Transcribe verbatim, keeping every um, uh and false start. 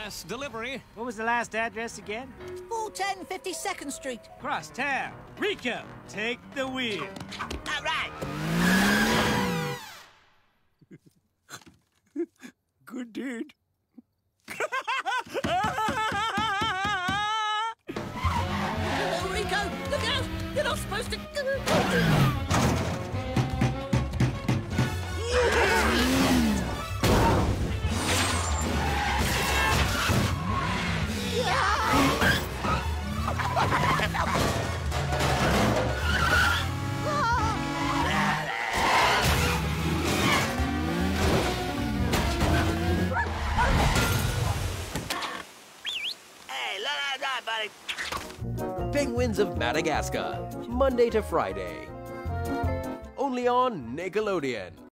Express delivery. What was the last address again? four ten fifty-second Street. Cross town. Rico, take the wheel. All right. Good dude. Oh, Rico, look out! You're not supposed to... Hey, let that die, buddy. Penguins of Madagascar, Monday to Friday. Only on Nickelodeon.